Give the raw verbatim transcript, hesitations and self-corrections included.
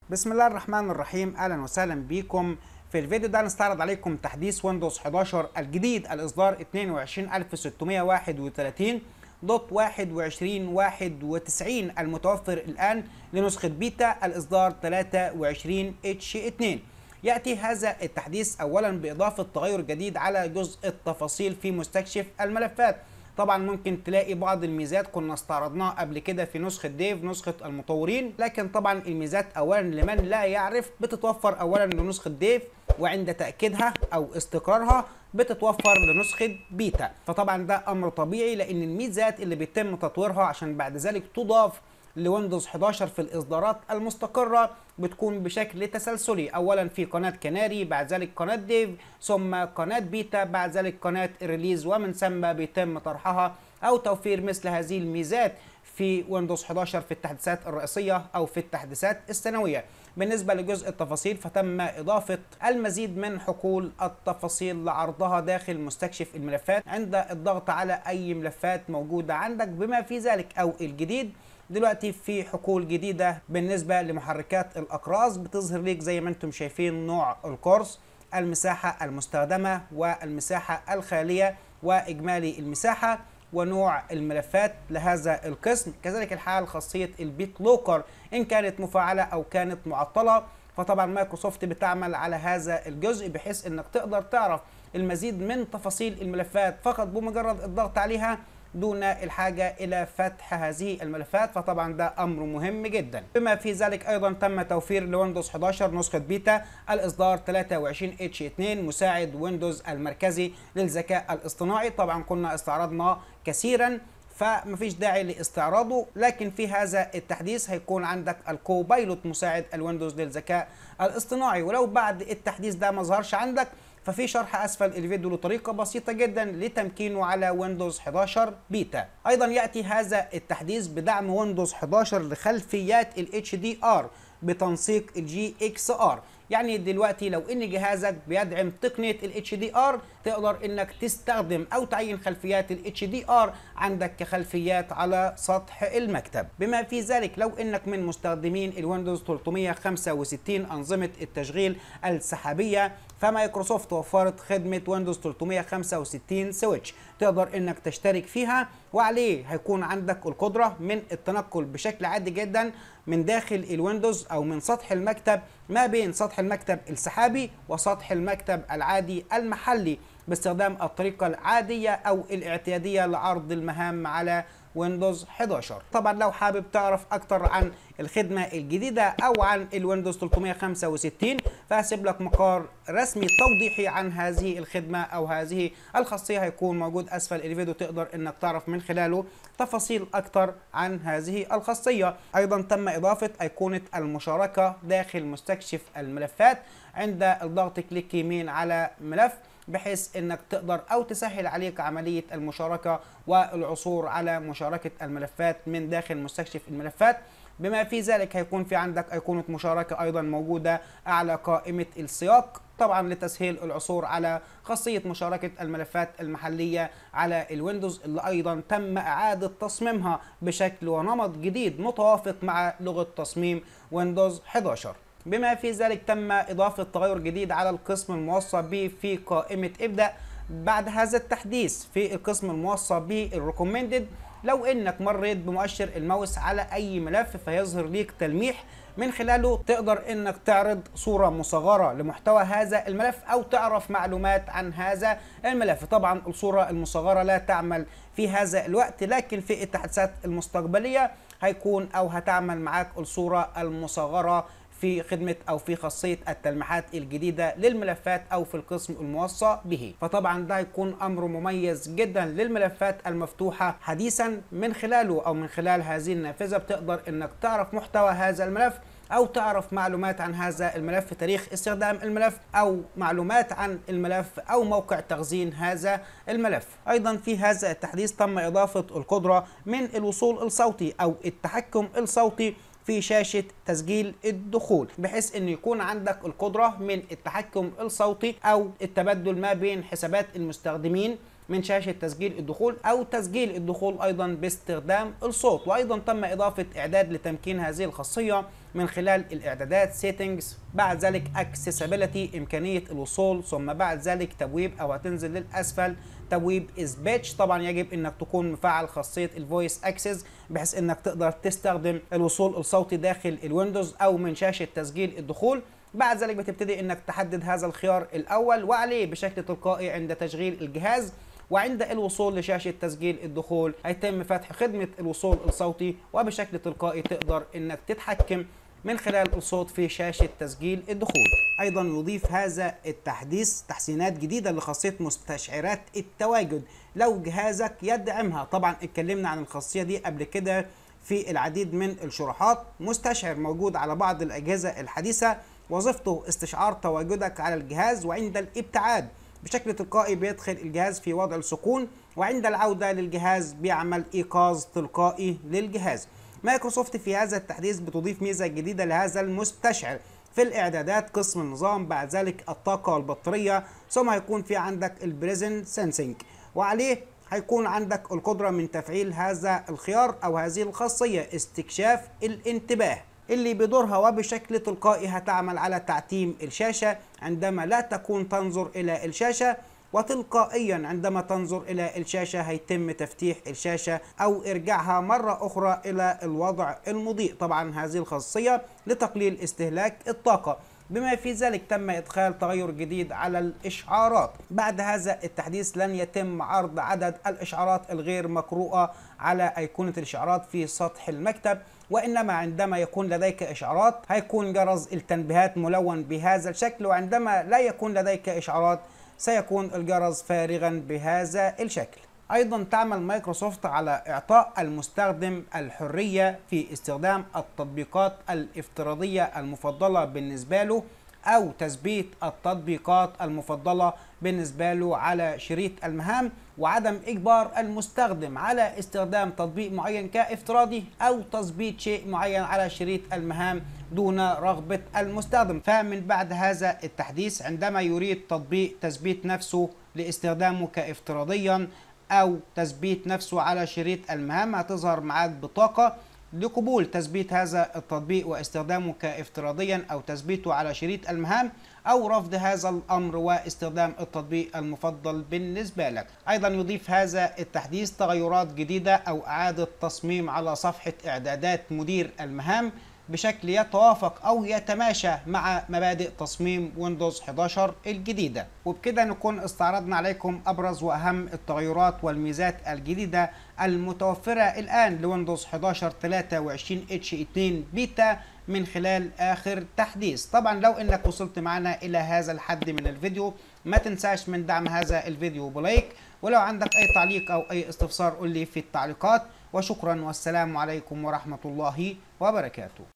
بسم الله الرحمن الرحيم. اهلا وسهلا بكم. في الفيديو ده هنستعرض عليكم تحديث ويندوز حداشر الجديد الاصدار اثنين وعشرين ألف وستمائة وواحد وثلاثين دوت واحد وعشرين واحد وتسعين المتوفر الان لنسخة بيتا الاصدار ثلاثة وعشرين اتش اثنين. يأتي هذا التحديث اولا باضافة تغير جديد على جزء التفاصيل في مستكشف الملفات. طبعا ممكن تلاقي بعض الميزات كنا استعرضناها قبل كده في نسخة ديف نسخة المطورين، لكن طبعا الميزات اولا لمن لا يعرف بتتوفر اولا لنسخة ديف، وعند تأكيدها او استقرارها بتتوفر لنسخة بيتا. فطبعا ده امر طبيعي لان الميزات اللي بيتم تطويرها عشان بعد ذلك تضاف لويندوز حداشر في الاصدارات المستقرة بتكون بشكل تسلسلي، اولا في قناة كناري، بعد ذلك قناة ديف، ثم قناة بيتا، بعد ذلك قناة الريليز، ومن ثم بيتم طرحها او توفير مثل هذه الميزات في ويندوز حداشر في التحديثات الرئيسية او في التحديثات السنوية. بالنسبة لجزء التفاصيل فتم اضافة المزيد من حقول التفاصيل لعرضها داخل مستكشف الملفات عند الضغط على اي ملفات موجودة عندك، بما في ذلك او الجديد دلوقتي في حقول جديدة بالنسبة لمحركات الأقراص بتظهر ليك زي ما انتم شايفين نوع القرص، المساحة المستخدمة والمساحة الخالية وإجمالي المساحة ونوع الملفات لهذا القسم. كذلك الحال خاصية البيت لوكر إن كانت مفعلة أو كانت معطلة. فطبعا مايكروسوفت بتعمل على هذا الجزء بحيث انك تقدر تعرف المزيد من تفاصيل الملفات فقط بمجرد الضغط عليها دون الحاجة إلى فتح هذه الملفات. فطبعا ده أمر مهم جدا. بما في ذلك أيضا تم توفير لويندوز حداشر نسخة بيتا الإصدار ثلاثة وعشرين اتش اثنين مساعد ويندوز المركزي للذكاء الاصطناعي. طبعا كنا استعرضنا كثيرا فمفيش داعي لاستعراضه، لكن في هذا التحديث هيكون عندك الكوبايلوت مساعد الويندوز للذكاء الاصطناعي. ولو بعد التحديث ده ما ظهرش عندك ففي شرح اسفل الفيديو لطريقه بسيطه جدا لتمكينه على ويندوز حداشر بيتا. ايضا ياتي هذا التحديث بدعم ويندوز حداشر لخلفيات ال اتش دي ار بتنسيق الجي اكس ار. يعني دلوقتي لو ان جهازك بيدعم تقنيه ال اتش دي ار تقدر انك تستخدم او تعين خلفيات ال اتش دي ار عندك كخلفيات على سطح المكتب. بما في ذلك لو انك من مستخدمين الويندوز ثلاثمائة وخمسة وستين انظمه التشغيل السحابيه فمايكروسوفت وفرت خدمه ويندوز ثلاثمائة وخمسة وستين سويتش، تقدر انك تشترك فيها وعليه هيكون عندك القدره من التنقل بشكل عادي جدا من داخل الويندوز او من سطح المكتب ما بين سطح المكتب السحابي وسطح المكتب العادي المحلي باستخدام الطريقة العادية أو الاعتيادية لعرض المهام على ويندوز حداشر. طبعا لو حابب تعرف أكتر عن الخدمة الجديدة أو عن الويندوز ثلاثمائة وخمسة وستين فهسيب لك مقال رسمي توضيحي عن هذه الخدمة أو هذه الخاصية هيكون موجود أسفل الفيديو، تقدر إنك تعرف من خلاله تفاصيل أكتر عن هذه الخاصية. أيضا تم إضافة أيقونة المشاركة داخل مستكشف الملفات عند الضغط كليك يمين على ملف، بحيث انك تقدر او تسهل عليك عملية المشاركة والعثور على مشاركة الملفات من داخل مستكشف الملفات. بما في ذلك هيكون في عندك ايقونة مشاركة ايضا موجودة اعلى قائمة السياق، طبعا لتسهيل العثور على خاصية مشاركة الملفات المحلية على الويندوز اللي ايضا تم اعادة تصميمها بشكل ونمط جديد متوافق مع لغة تصميم ويندوز حداشر. بما في ذلك تم إضافة تغير جديد على القسم الموصى به في قائمة ابدأ بعد هذا التحديث. في القسم الموصى به الريكومندد لو انك مريت بمؤشر الماوس على اي ملف فيظهر ليك تلميح من خلاله تقدر انك تعرض صورة مصغرة لمحتوى هذا الملف او تعرف معلومات عن هذا الملف. طبعا الصورة المصغرة لا تعمل في هذا الوقت، لكن في التحديثات المستقبلية هيكون او هتعمل معاك الصورة المصغرة في خدمة أو في خاصية التلميحات الجديدة للملفات أو في القسم الموصى به. فطبعا ده هيكون أمر مميز جدا للملفات المفتوحة حديثا. من خلاله أو من خلال هذه النافذة بتقدر إنك تعرف محتوى هذا الملف أو تعرف معلومات عن هذا الملف، تاريخ استخدام الملف أو معلومات عن الملف أو موقع تخزين هذا الملف. أيضا في هذا التحديث تم إضافة القدرة من الوصول الصوتي أو التحكم الصوتي في شاشة تسجيل الدخول، بحيث ان يكون عندك القدرة من التحكم الصوتي او التبدل ما بين حسابات المستخدمين من شاشة تسجيل الدخول أو تسجيل الدخول أيضا باستخدام الصوت. وأيضا تم إضافة إعداد لتمكين هذه الخاصية من خلال الاعدادات سيتنجز، بعد ذلك accessibility امكانيه الوصول، ثم بعد ذلك تبويب او هتنزل للاسفل تبويب سبيتش. طبعا يجب انك تكون مفعل خاصيه الفويس اكسس بحيث انك تقدر تستخدم الوصول الصوتي داخل الويندوز او من شاشه تسجيل الدخول. بعد ذلك بتبتدي انك تحدد هذا الخيار الاول وعليه بشكل تلقائي عند تشغيل الجهاز، وعند الوصول لشاشة تسجيل الدخول هيتم فتح خدمة الوصول الصوتي، وبشكل تلقائي تقدر انك تتحكم من خلال الصوت في شاشة تسجيل الدخول. ايضا يضيف هذا التحديث تحسينات جديدة لخاصية مستشعرات التواجد لو جهازك يدعمها. طبعا اتكلمنا عن الخاصية دي قبل كده في العديد من الشروحات. مستشعر موجود على بعض الأجهزة الحديثة، وظيفته استشعار تواجدك على الجهاز، وعند الابتعاد بشكل تلقائي بيدخل الجهاز في وضع السكون، وعند العودة للجهاز بيعمل إيقاظ تلقائي للجهاز. مايكروسوفت في هذا التحديث بتضيف ميزة جديدة لهذا المستشعر في الإعدادات قسم النظام، بعد ذلك الطاقة والبطارية، ثم هيكون في عندك البريزنت سينسينج، وعليه هيكون عندك القدرة من تفعيل هذا الخيار أو هذه الخاصية استكشاف الانتباه، اللي بدورها وبشكل تلقائي هتعمل على تعتيم الشاشة عندما لا تكون تنظر إلى الشاشة، وتلقائيا عندما تنظر إلى الشاشة هيتم تفتيح الشاشة أو إرجاعها مرة أخرى إلى الوضع المضيء. طبعا هذه الخاصية لتقليل استهلاك الطاقة. بما في ذلك تم إدخال تغير جديد على الإشعارات. بعد هذا التحديث لن يتم عرض عدد الإشعارات الغير مقروءة على أيقونة الإشعارات في سطح المكتب، وإنما عندما يكون لديك إشعارات هيكون جرس التنبيهات ملون بهذا الشكل، وعندما لا يكون لديك إشعارات سيكون الجرس فارغا بهذا الشكل. أيضا تعمل مايكروسوفت على إعطاء المستخدم الحرية في استخدام التطبيقات الافتراضية المفضلة بالنسبة له أو تثبيت التطبيقات المفضلة بالنسبة له على شريط المهام، وعدم إجبار المستخدم على استخدام تطبيق معين كافتراضي أو تثبيت شيء معين على شريط المهام دون رغبة المستخدم. فمن بعد هذا التحديث عندما يريد تطبيق تثبيت نفسه لاستخدامه كافتراضيا أو تثبيت نفسه على شريط المهام هتظهر معاك بطاقة لقبول تثبيت هذا التطبيق واستخدامه كافتراضيا أو تثبيته على شريط المهام، أو رفض هذا الأمر واستخدام التطبيق المفضل بالنسبة لك. أيضا يضيف هذا التحديث تغيرات جديدة أو إعادة تصميم على صفحة إعدادات مدير المهام بشكل يتوافق أو يتماشى مع مبادئ تصميم ويندوز إحدى عشر الجديدة. وبكده نكون استعرضنا عليكم أبرز وأهم التغيرات والميزات الجديدة المتوفرة الآن لويندوز إحدى عشر ثلاثة وعشرين اتش اثنين بيتا من خلال آخر تحديث. طبعا لو إنك وصلت معنا إلى هذا الحد من الفيديو ما تنساش من دعم هذا الفيديو بلايك، ولو عندك أي تعليق أو أي استفسار قول لي في التعليقات. وشكرا والسلام عليكم ورحمة الله وبركاته.